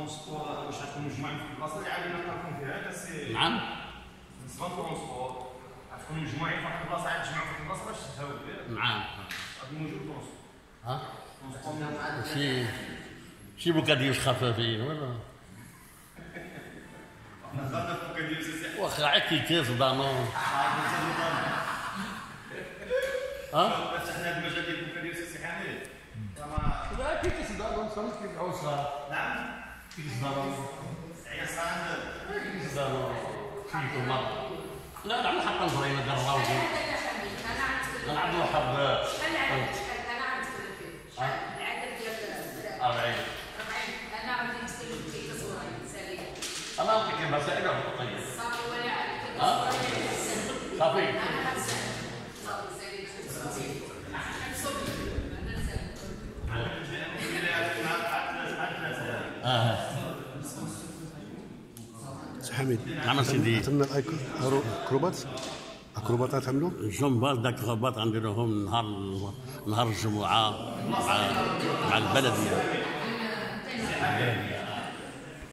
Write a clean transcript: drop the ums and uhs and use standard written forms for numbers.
ترونسبور واش غتكونوا مجموعين في البلاصه اللي عاد نلقاكم فيها سي. نعم. بالنسبه للترونسبور غتكونوا مجموعين في واحد البلاصه عاد تجمعوا في واحد البلاصه باش تهاو بها. نعم. غادي موجود ترونسبور. ها؟ شي بوكاديوس خفافين ولا؟ هذا بوكاديوس سي. واخا عاد كيف دانون. ها؟ فتحنا هذا المجال ديال بوكاديوس سي حميد. لا كيف دانون صافي كيف عوصها. نعم. كيف دانون. عيسان. كيف دانون. فيكم مرة. لا نعمل حتى نظرينا ديال الراوجي. انا عندي واحد. شحال العدد؟ انا عندي شحال العدد ديال 40. انا عندي مسكين تصوير سالي. انا نعطيك المسائل والخطيه. صافي ولا ها؟ صافي. انا غنسال. صافي سالي. سي حميد. نعم سيدي. عطينا اكروبات تعملوا؟ الجمباز داك الغباط غنديروهم نهار الجمعه مع البلديه.